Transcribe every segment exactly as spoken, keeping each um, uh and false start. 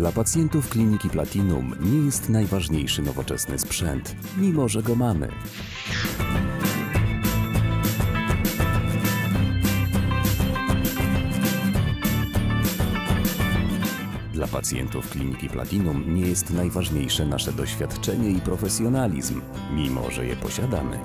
Dla pacjentów Kliniki Platinum nie jest najważniejszy nowoczesny sprzęt, mimo że go mamy. Dla pacjentów Kliniki Platinum nie jest najważniejsze nasze doświadczenie i profesjonalizm, mimo że je posiadamy.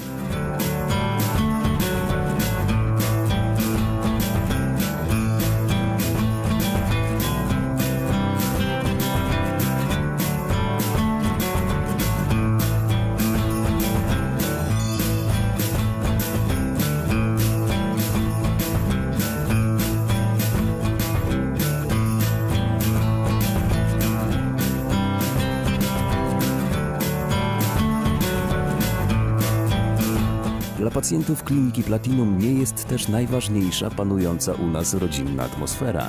Dla pacjentów Kliniki Platinum nie jest też najważniejsza panująca u nas rodzinna atmosfera.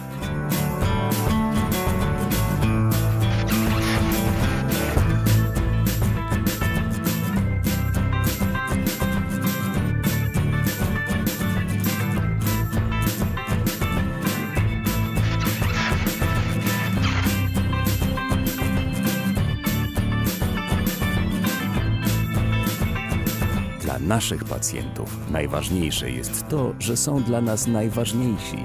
Dla naszych pacjentów najważniejsze jest to, że są dla nas najważniejsi.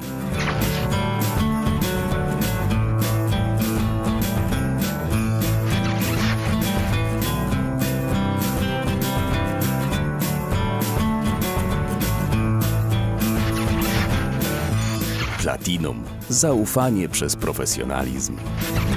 Platinum. Zaufanie przez profesjonalizm.